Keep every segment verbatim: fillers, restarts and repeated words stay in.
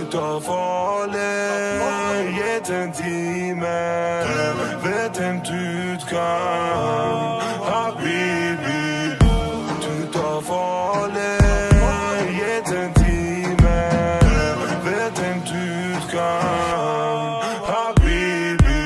Ut av farlig gitt en time vet en utgang Habibi Ut av farlig gitt en time vet en utgang Habibi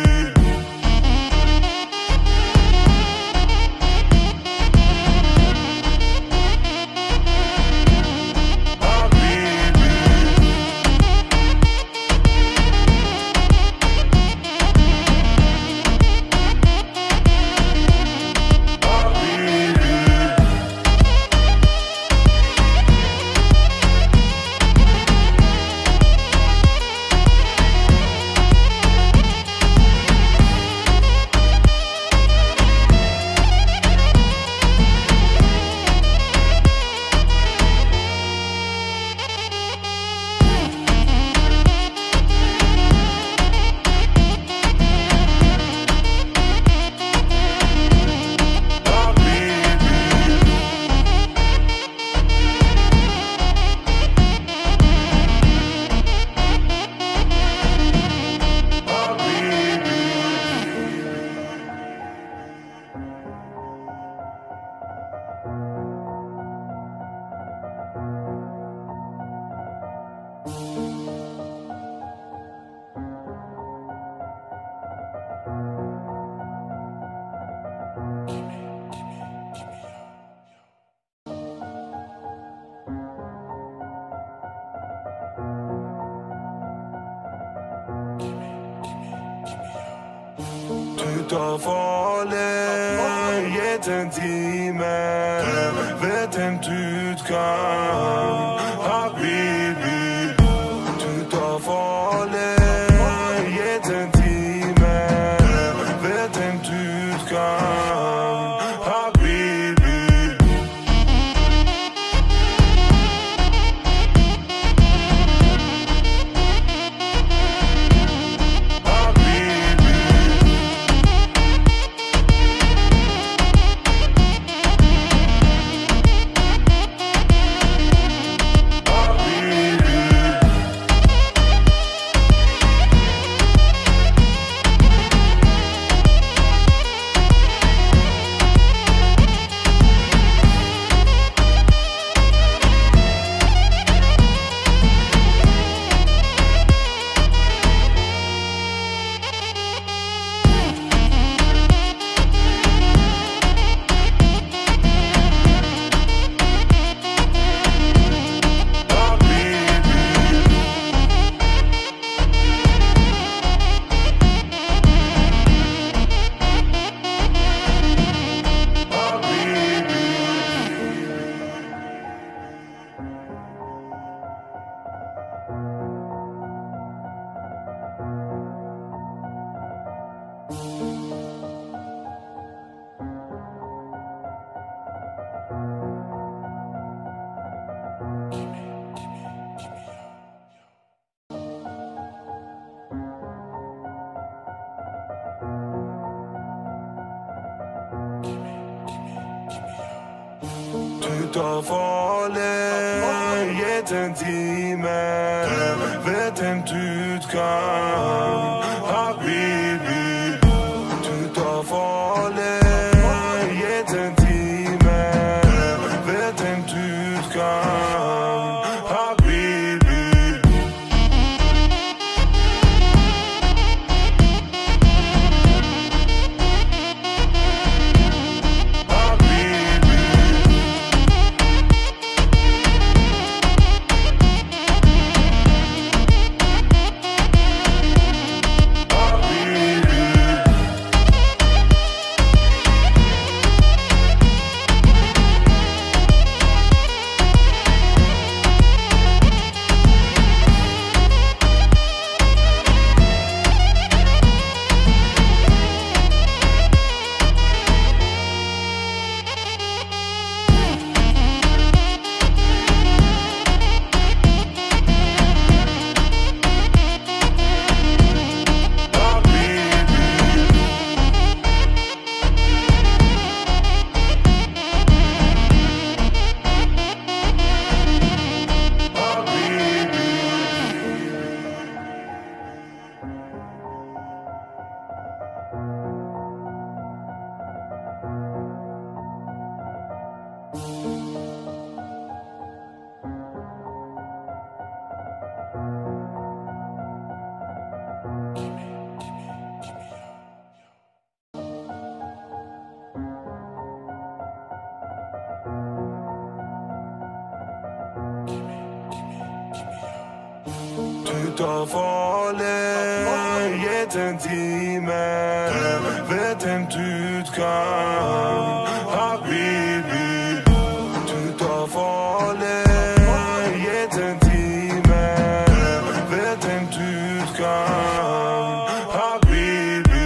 Ut av farlig gitt en time vet en utgang Habibi Ut av farlig gitt en time vet en utgang Habibi Ut av farlig gitt en time vet en utgang Habibi Ut av farlig gitt en time vet en utgang Habibi Tu dois voler jeden timme, vet du kan, Habibi. Tu dois voler jeden timme, vet du kan, Habibi.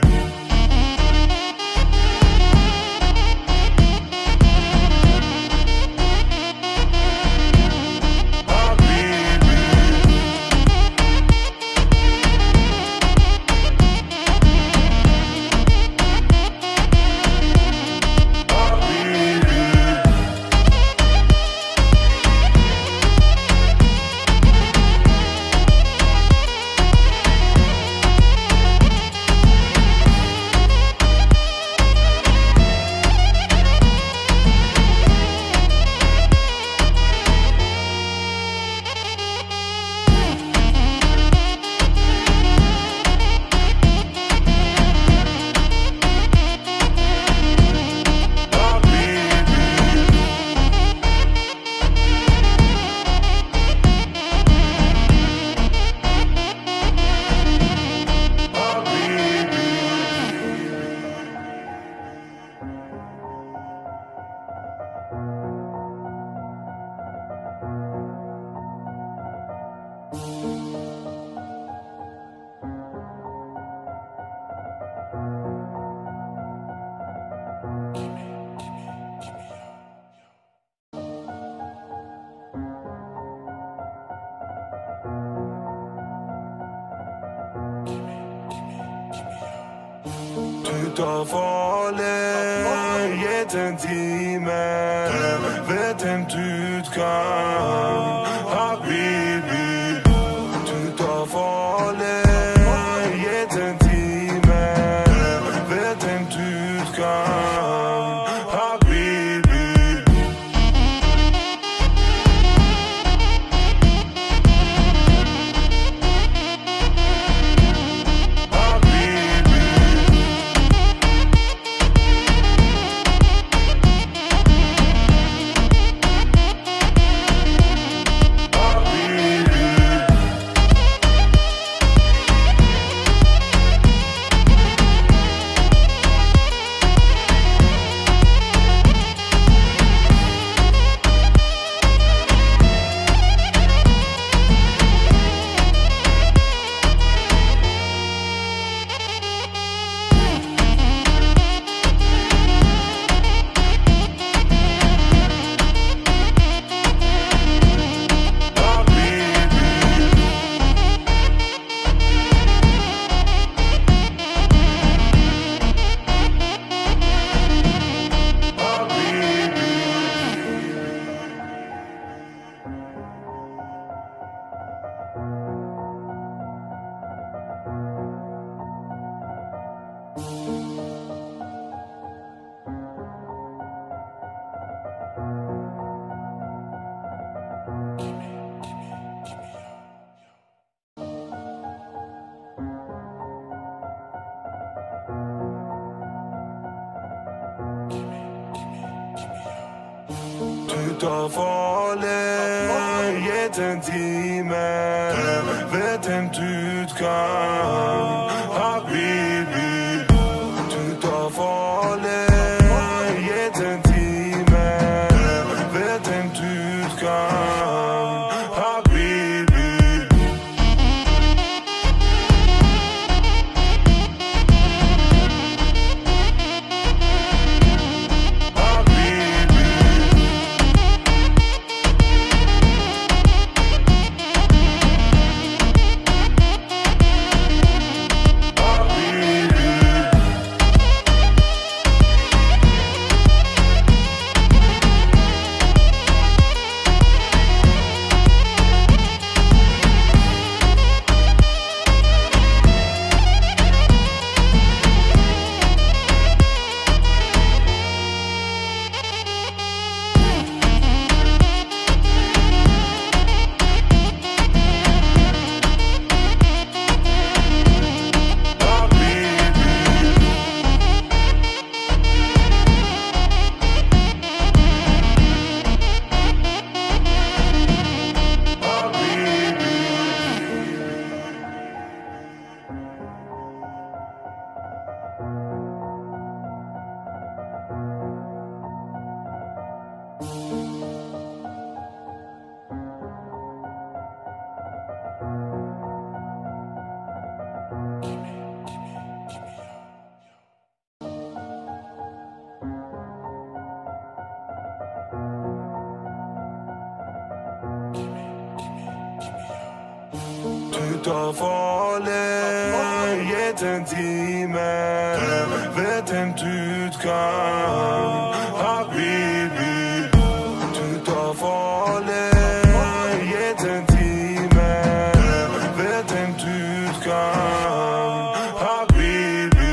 Tu dois voler jeden timme, vet du kan, Habibi. Tu dois voler jeden timme, vet du kan, Habibi. Tu dois voler jeden timme, vet du kan, Habibi. Tu dois voler jeden timme, vet du kan, Habibi. tar farlig, gitt en time. Vet en utgang, habibi. Du tar farlig, gitt en time. Vet en utgang, habibi.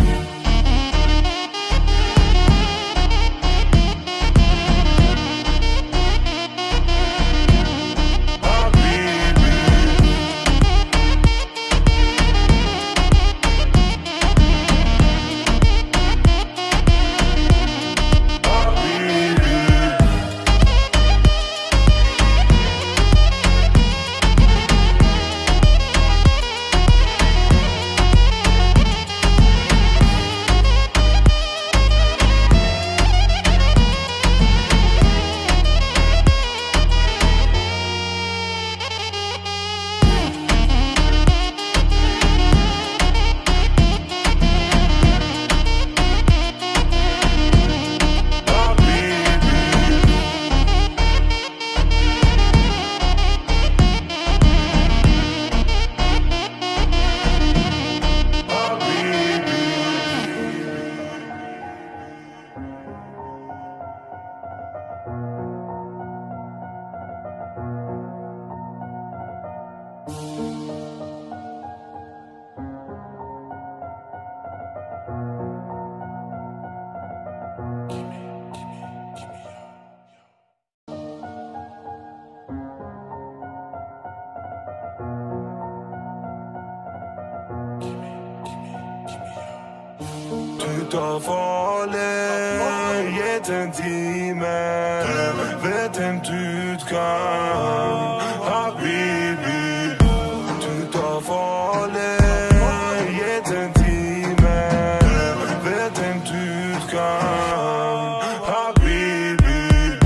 Du tar farlig, gitt en time. Vet en utgang, habibi. Du tar farlig, gitt en time. Vet en utgang, habibi.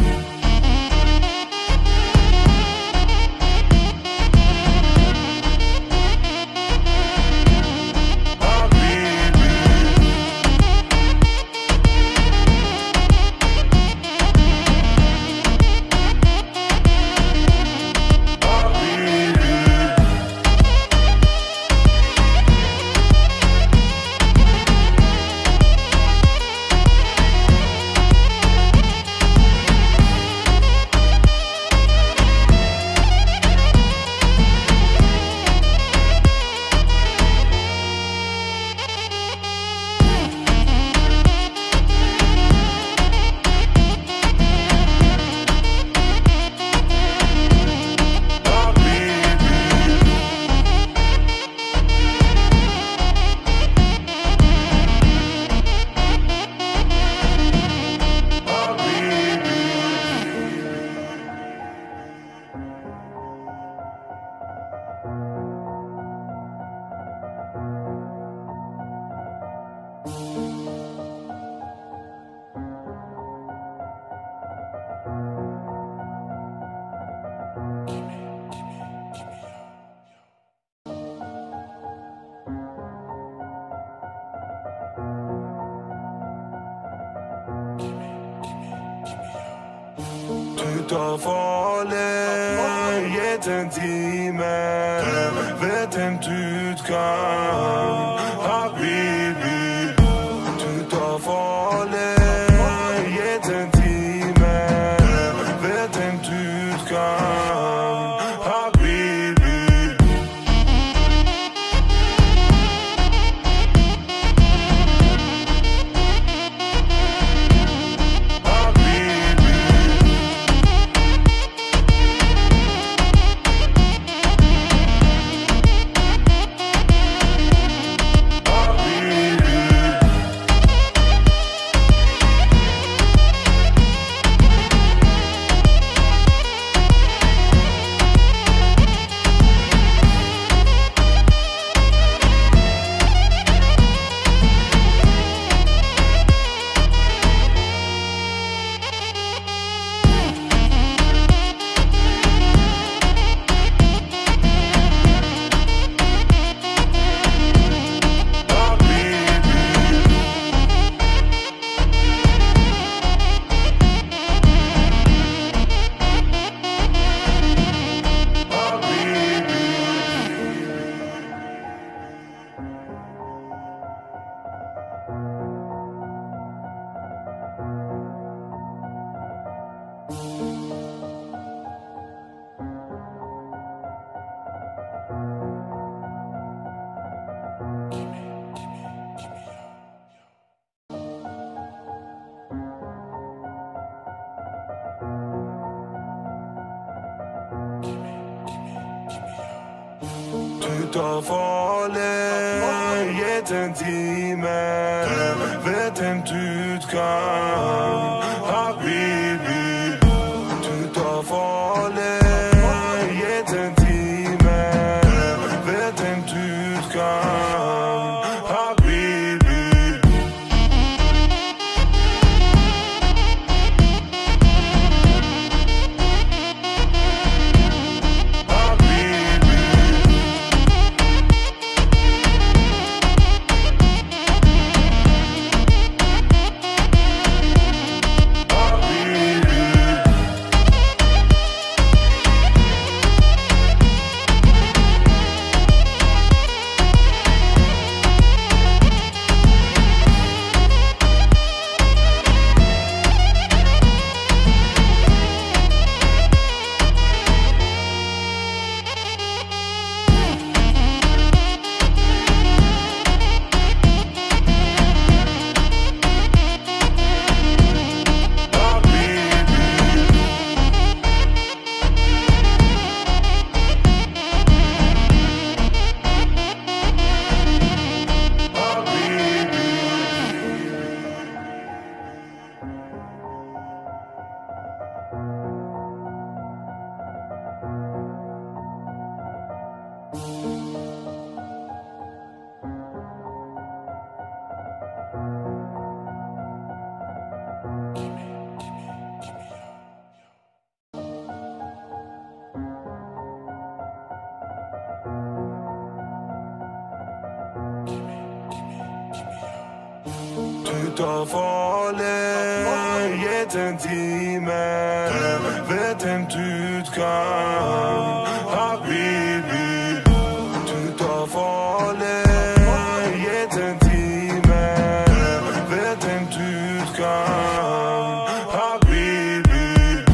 Du tar farlig, gitt en time. Vet en utgang, habibi. Du tar farlig, gitt en time. Vet en utgang, habibi. ut av farlig. Gitt en time, vet en utgang. Habibi, ut av farlig. Gitt en time, vet en utgang. Habibi. Ut av farlig. Gitt en time, vet en utgang. Habibi, ut av farlig. Gitt en time, vet en utgang. Habibi.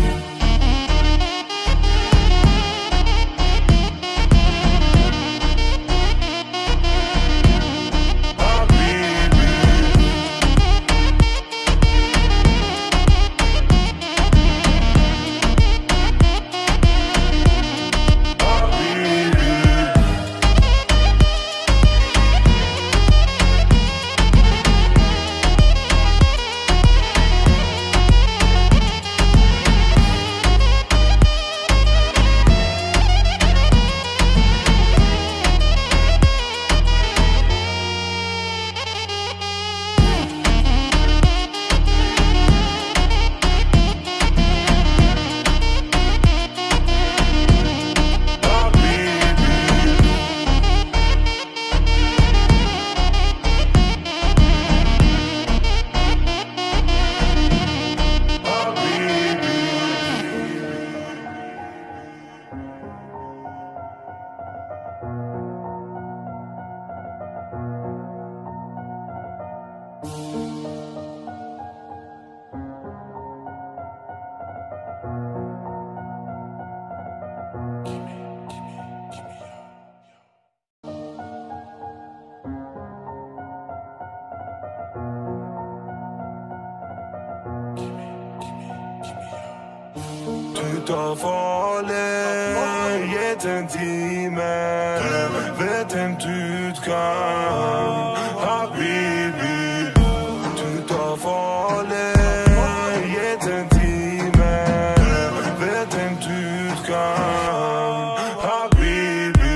Ut av farlig. Gitt en time, vet en utgang. Habibi, ut av farlig. Gitt en time, vet en utgang. Habibi.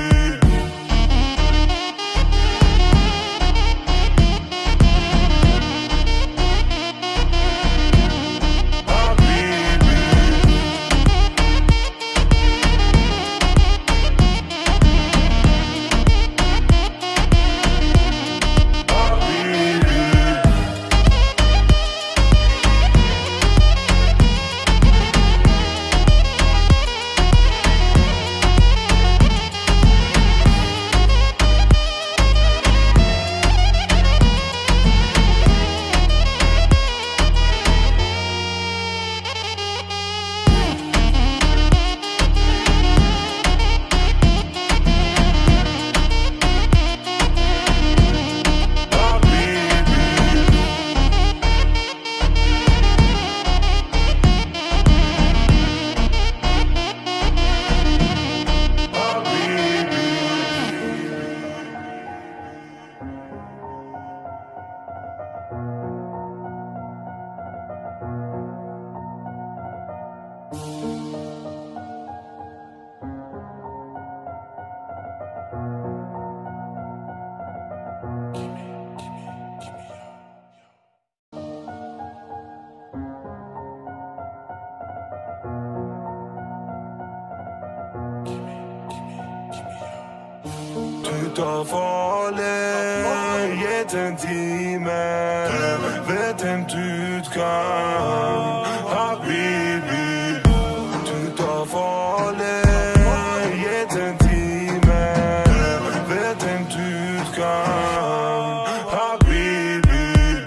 Ut av farlig gitt en time. Vet en utgang, habibi. Ut av farlig gitt en time. Vet en utgang, habibi.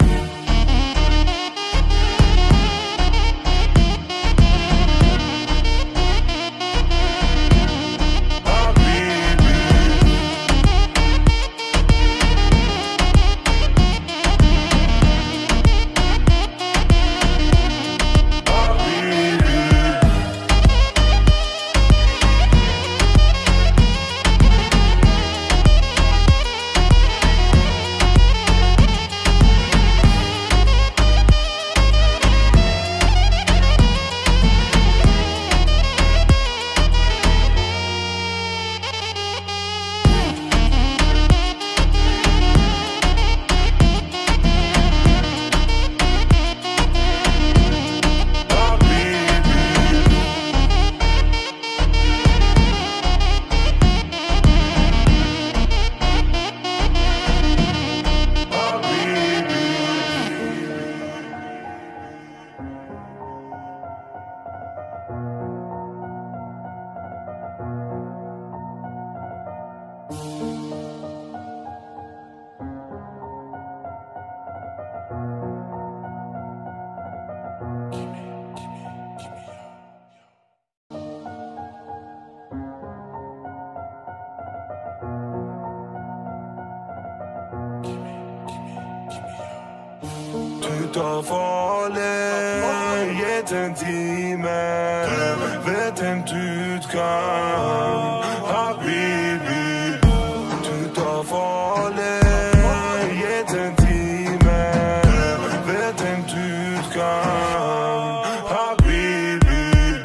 Ut av farlig gitt en time. Vet en utgang, habibi. Ut av farlig gitt en time. Vet en utgang, habibi.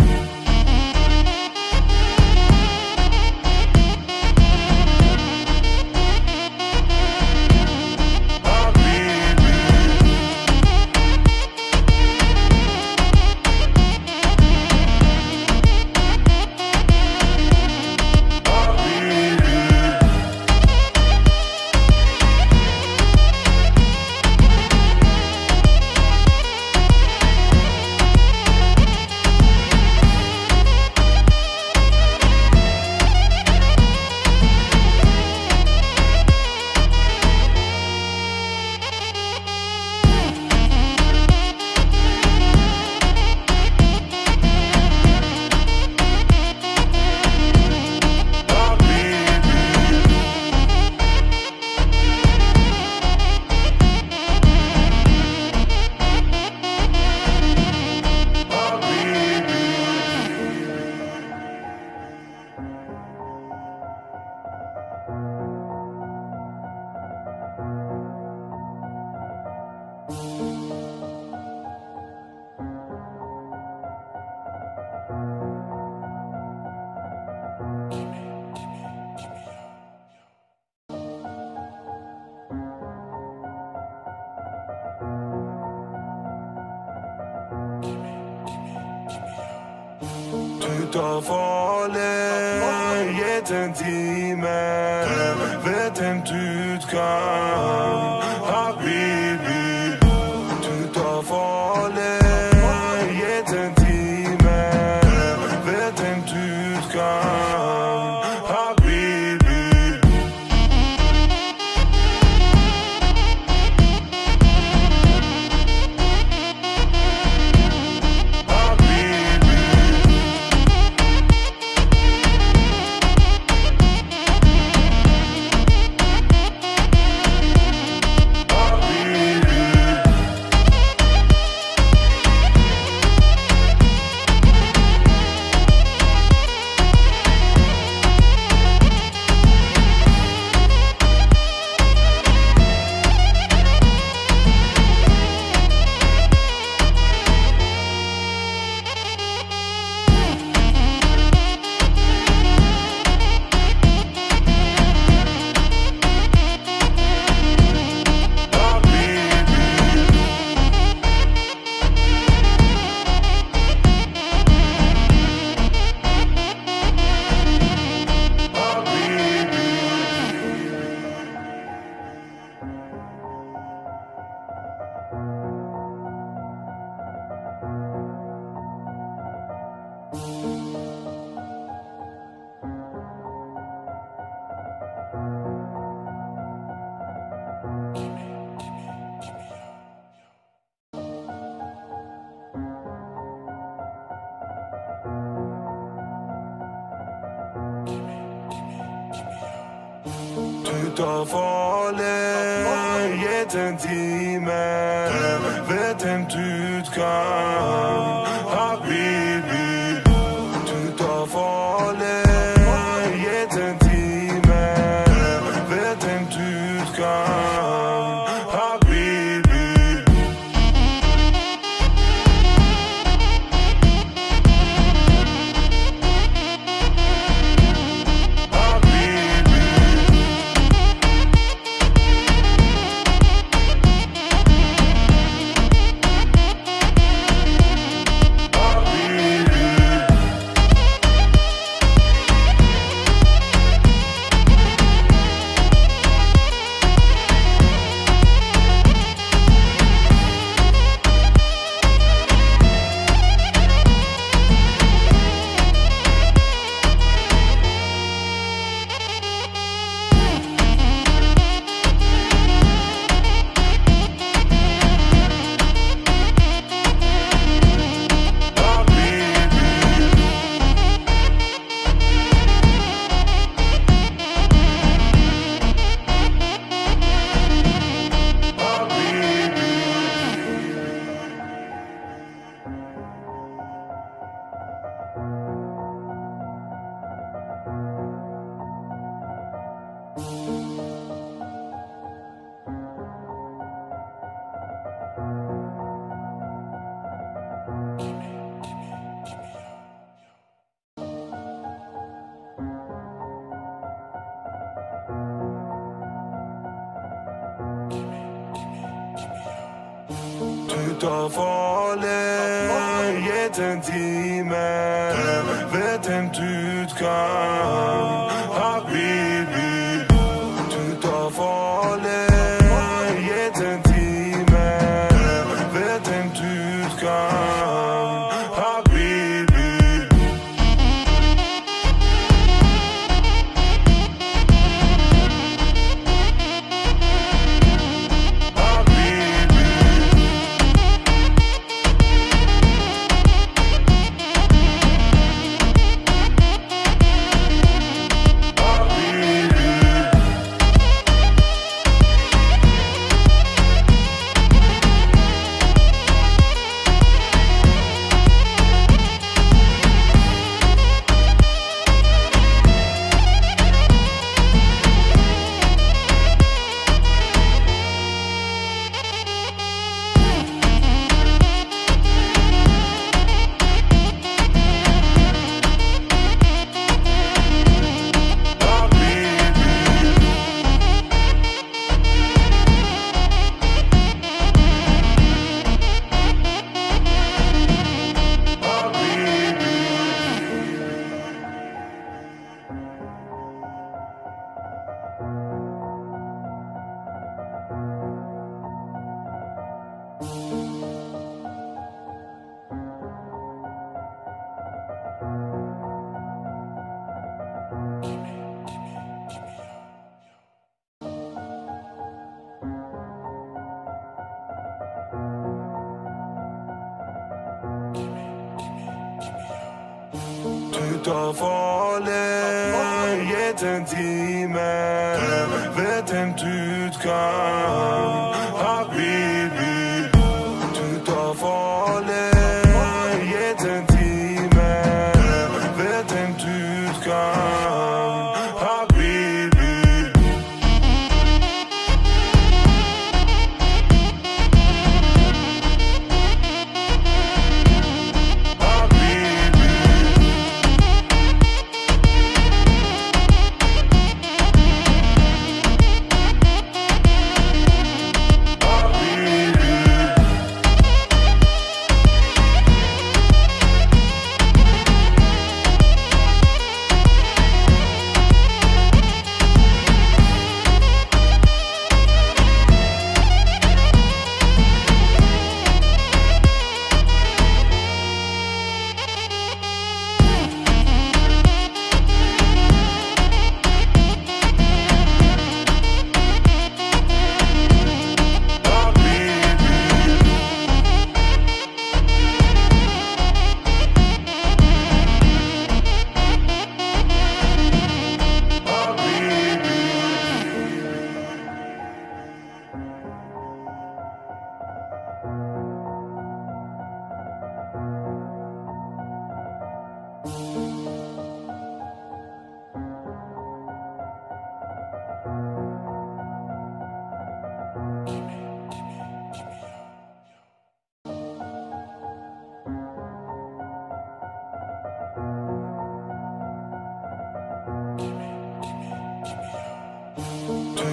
Ut av farlig gitt en time. Vet en utgang, habibi. Ut av farlig gitt en time. Vet en utgang, habibi. tar farlig, gitt en time. Vet en utgang, habibi. Du tar farlig, gitt en time. Vet en utgang, habibi. Du tar farlig, gitt en time. Vet en utgang, habibi. Du tar farlig, gitt en time. Vet en utgang, habibi. Du tar farlig, gitt en time. Vet en utgang, habibi. Du tar farlig, gitt en time. Vet en utgang, habibi.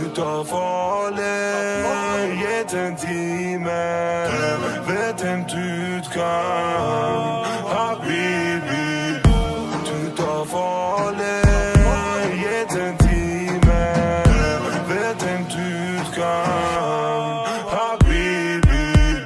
tar farlig, gitt en time. Vet en utgang, habibi. Du tar farlig, gitt en time. Vet en utgang, habibi.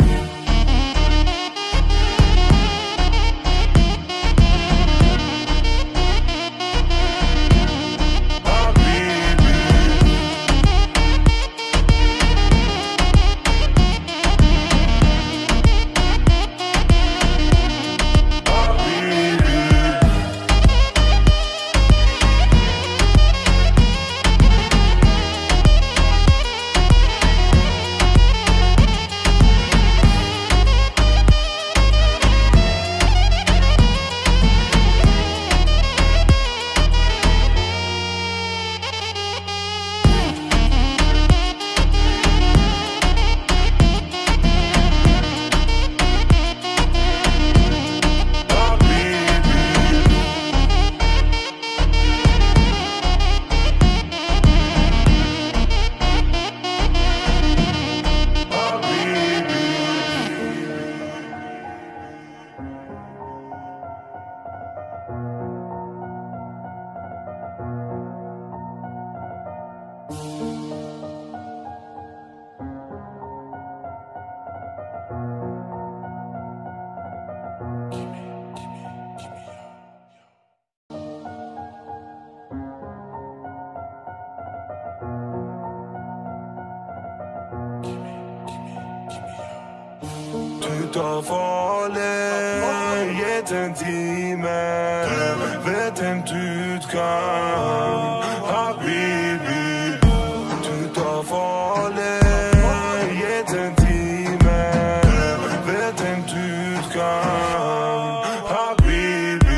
Du tar farlig, gitt en time. Vet en utgang, habibi. Du tar farlig, gitt en time. Vet en utgang, habibi.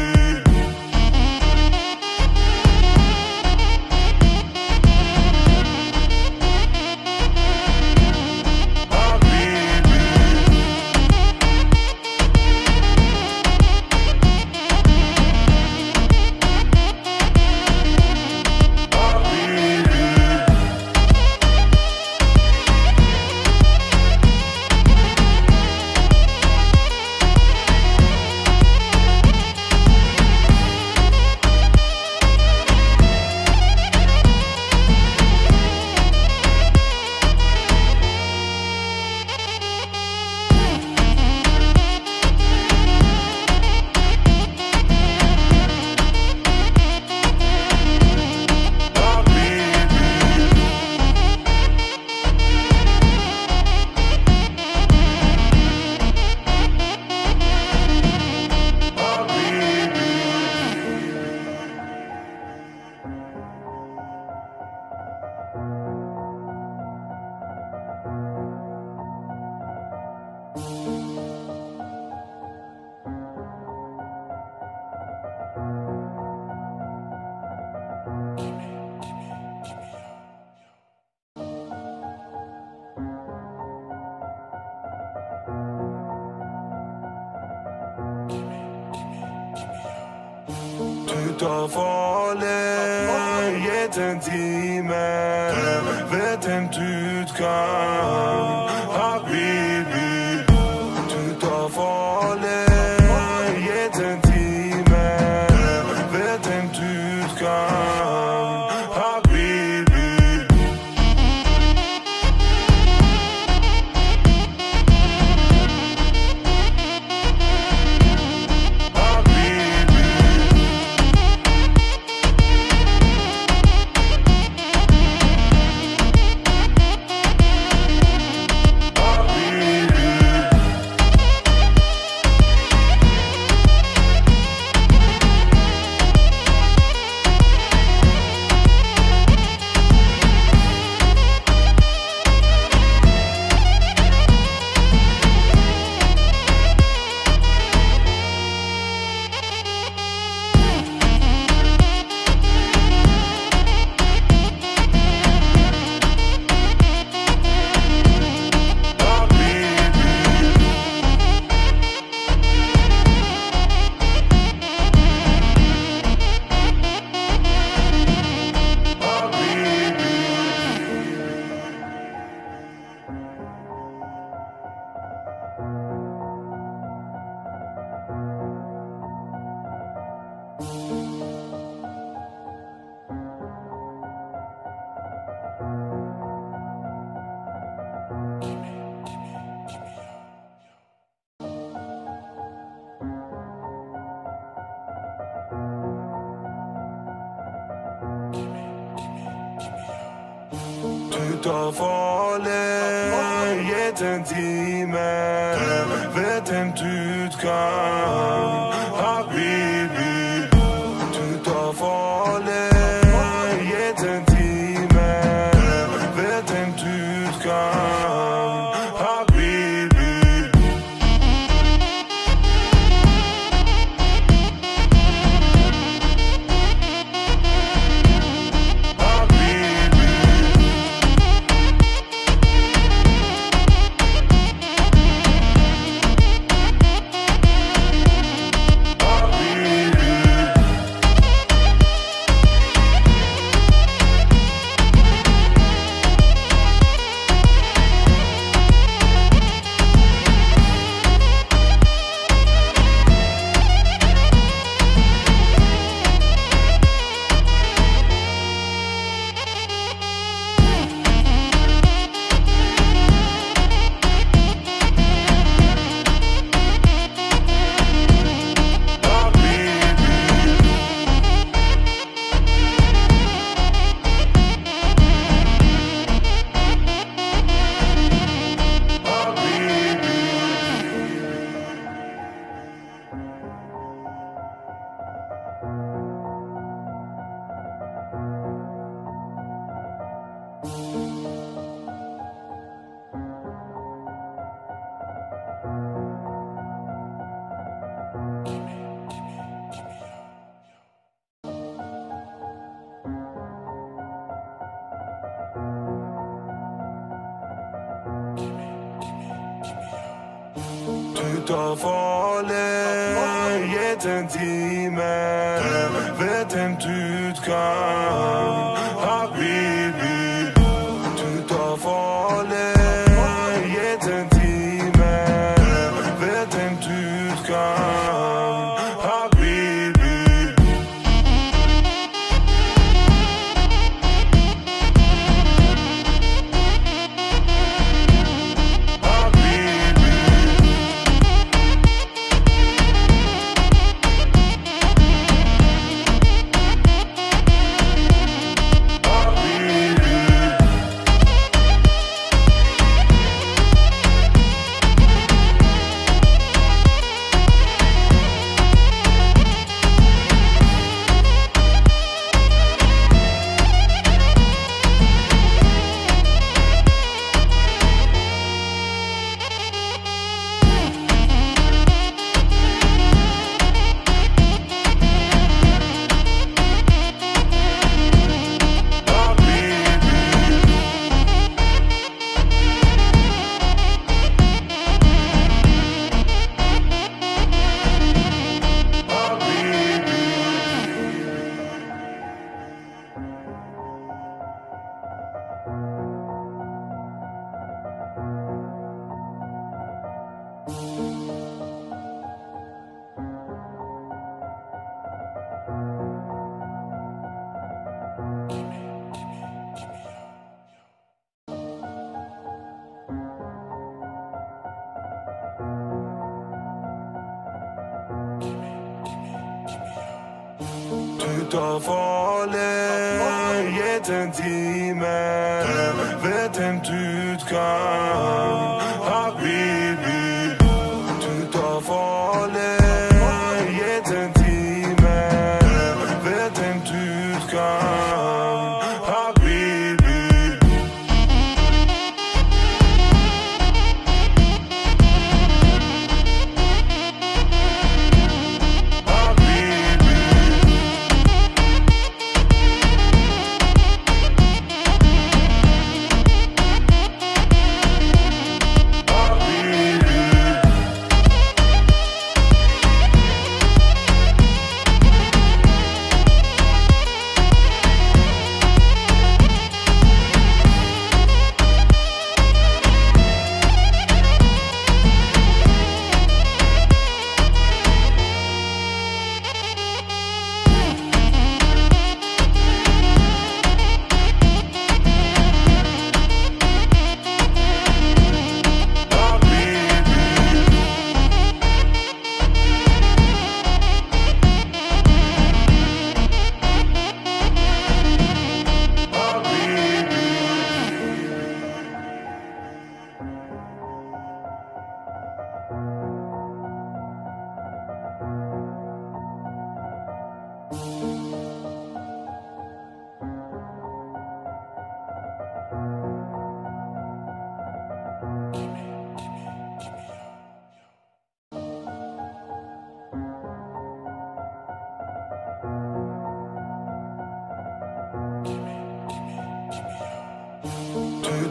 Du tar farlig, gitt en time. Vet en utgang, habibi. Du tar farlig, gitt en time. Vet en utgang, habibi. tar farlig gitt en time. Vet en utgang, habibi. Du tar farlig gitt en time. Vet en utgang, habibi. Du tar farlig gitt en time. Vet en utgang, habibi. Du tar farlig gitt en time. Vet en utgang, habibi. Du tar farlig gitt en time. Vet en utgang, habibi. Du tar farlig gitt en time. Vet en utgang, habibi.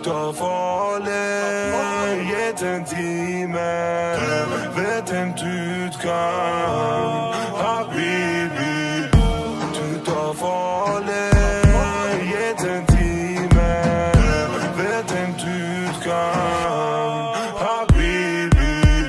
tar farlig, gitt en time. Vet en utgang, habibi. Du tar farlig, gitt en time. Vet en utgang, habibi.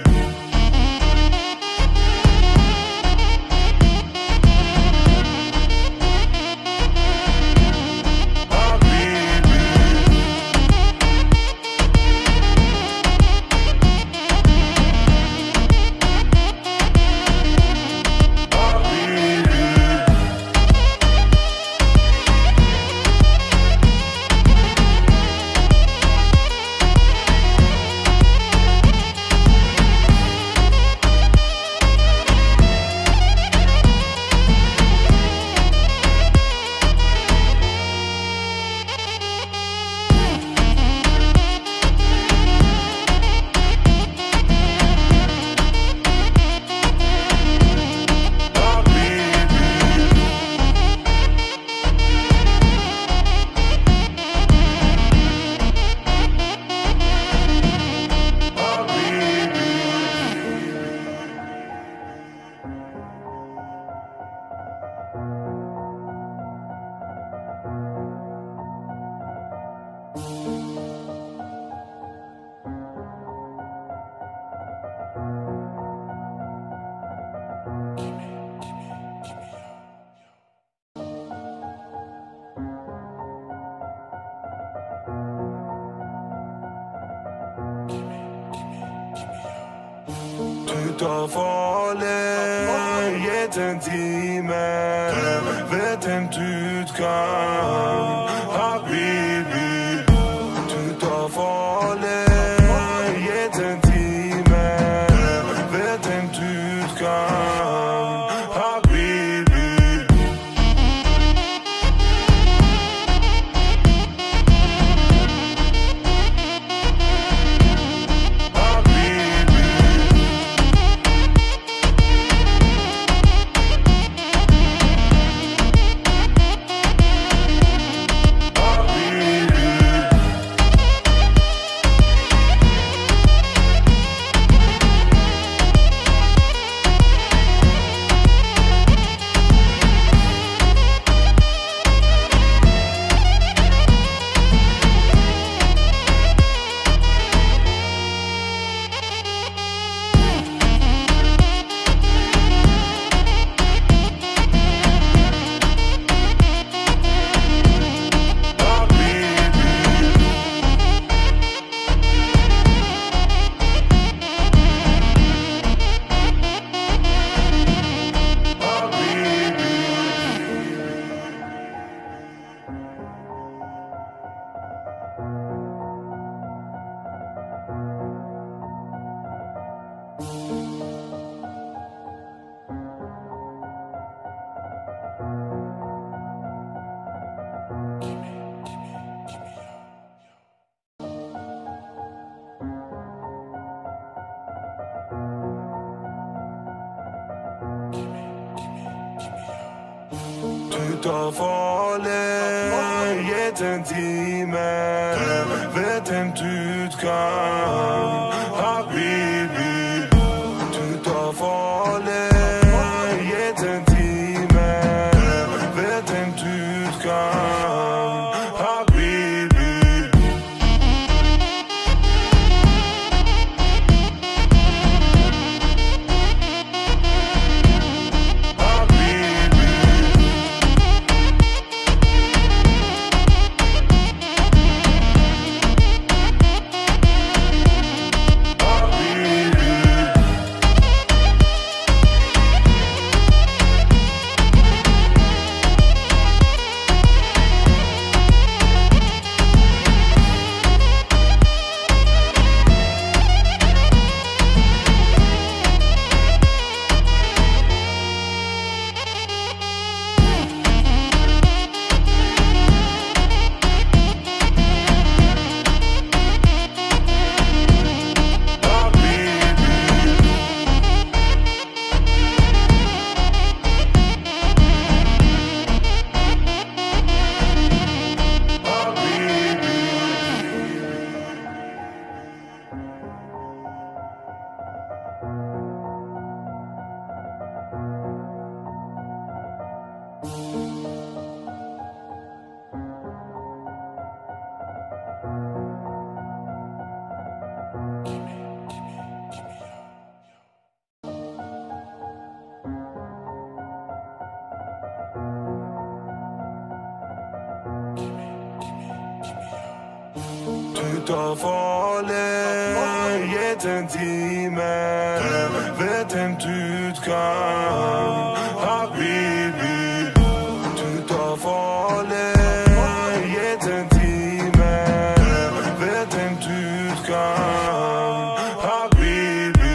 Du tar farlig, gitt en time. Vet en utgang, habibi. Du tar farlig, gitt en time. Vet en utgang, habibi. Du tar farlig, gitt en time. Vet en utgang, habibi. Du tar farlig, gitt en time. Vet en utgang, habibi. tar farlig gitt en time. Vet en utgang, habibi. Du tar farlig gitt en time. Vet en utgang, habibi.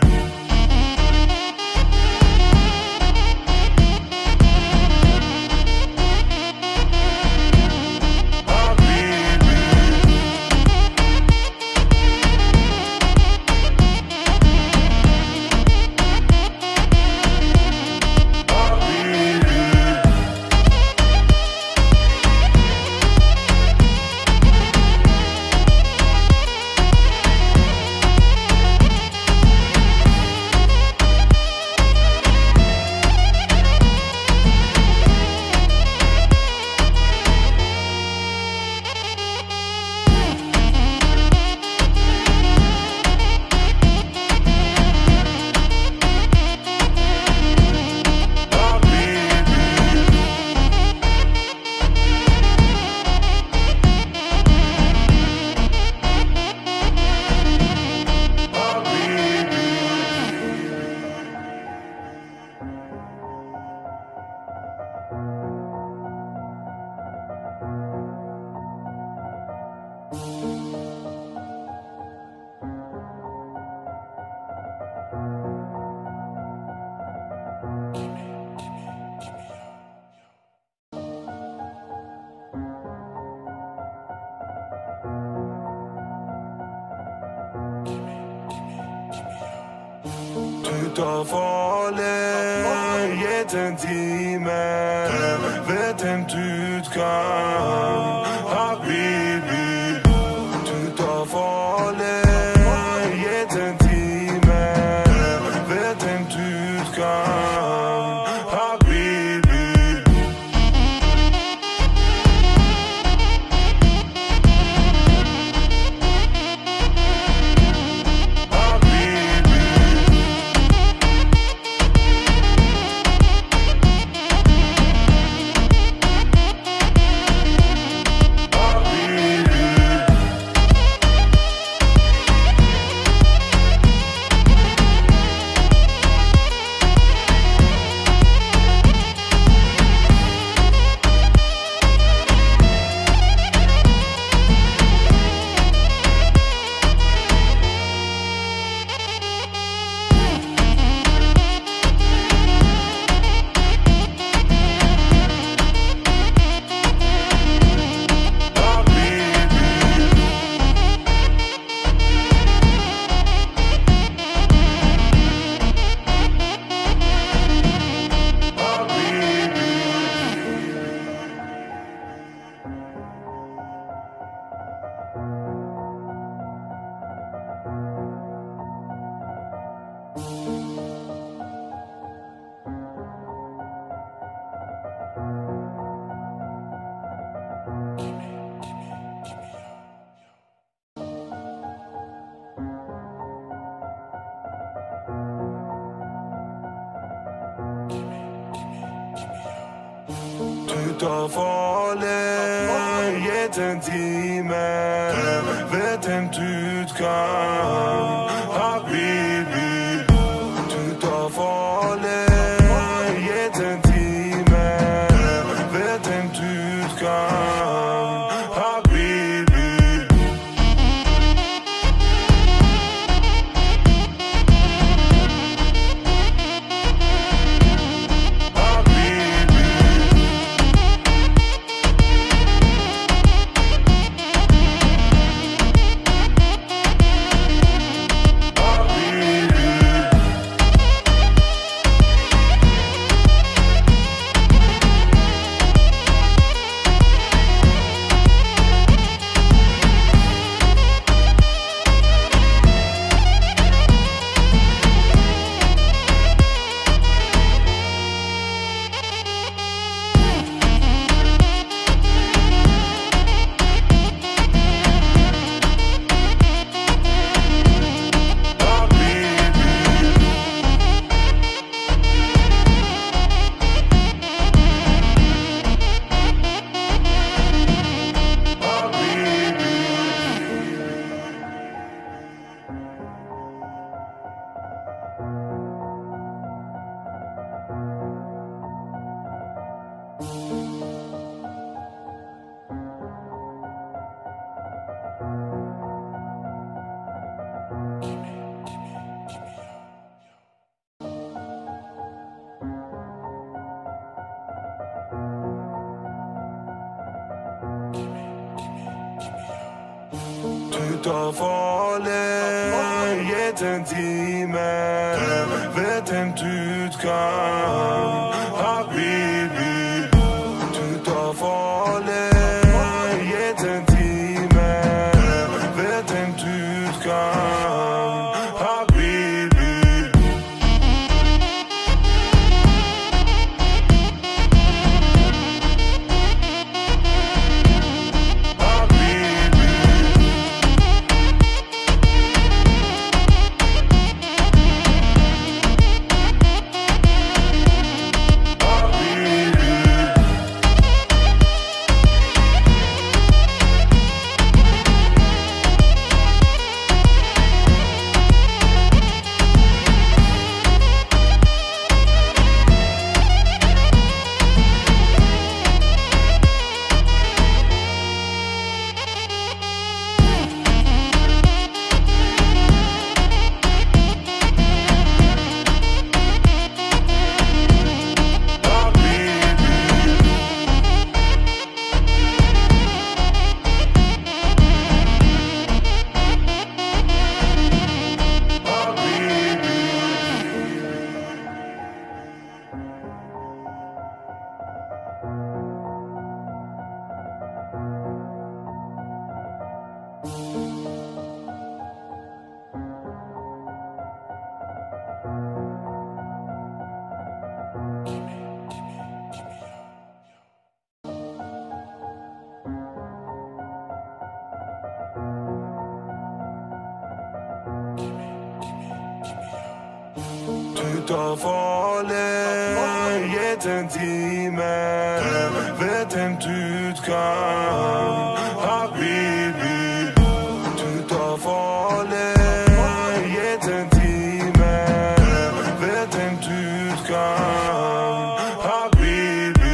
Du tar farlig gitt en time. Vet en utgang, habibi. Du tar farlig gitt en time. Vet en utgang, habibi. Du tar farlig gitt en time. Vet en utgang, habibi. Du tar farlig gitt en time. Vet en utgang, habibi. ut av farlig, gitt en time. Vet en utgang, habibi. Ut av farlig, gitt en time. Vet en utgang, habibi. Ut av farlig, gitt en time. Vet en utgang, habibi. Ut av farlig, gitt en time. Vet en utgang, habibi.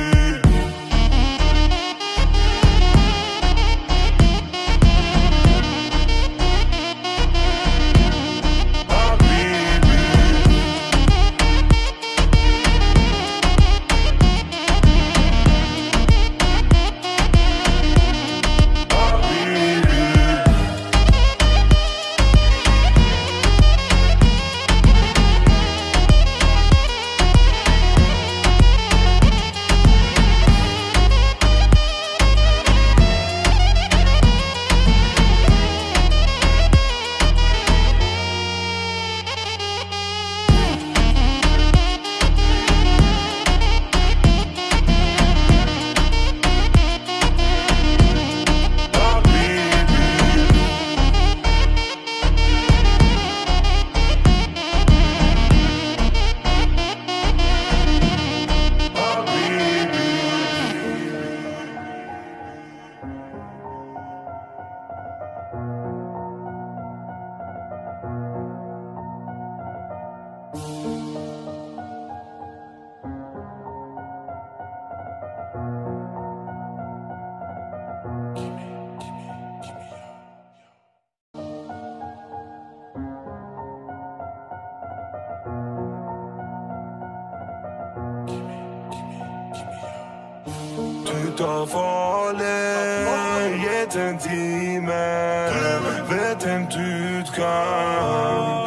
Ut av farlig, gitt en time. Vet en utgang.